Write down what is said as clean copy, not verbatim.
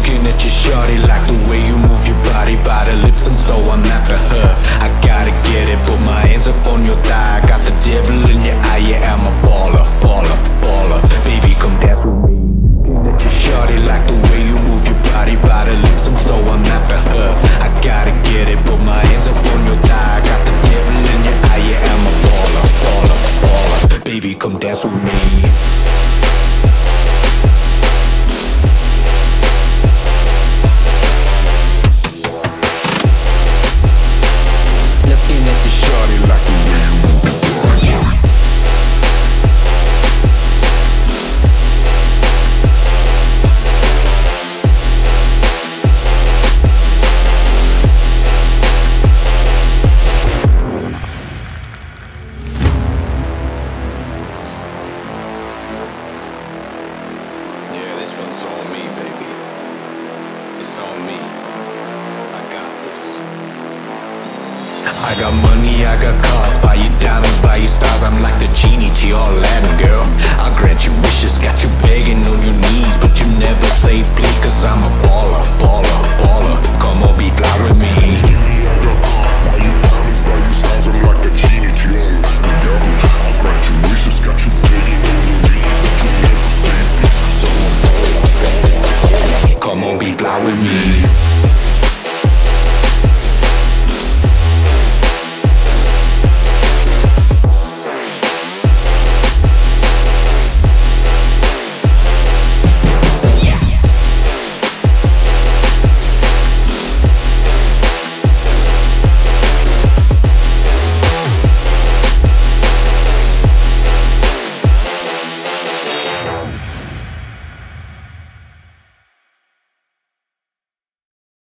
Looking at you, shorty, like the way you move your body by the lips, and so I'm after her. I gotta get it, put my hands up on your thigh. Got the devil in your eye, yeah, I'm a baller, baller, baller. Baby, come dance with me. Looking at you, shorty, like the way you move your body by the lips, and so I'm after her. I gotta get it, put my hands up on your thigh. Got the devil in your eye, yeah, I'm a baller, baller, baller. Baby, come dance with me. I got money, I got cars, buy you diamonds, buy you stars. I'm like the genie to your Aladdin, girl. I'll grant you wishes, got you begging on your knees, but you never say please, cause I'm a baller, baller, baller. Come on, be fly with me. I got cars, buy you diamonds, buy you stars. I'm like the genie to your Aladdin, girl. I'll grant you wishes, got you begging on your knees, but you never say please, cause I'm a baller, baller, baller. Come on, be fly with me.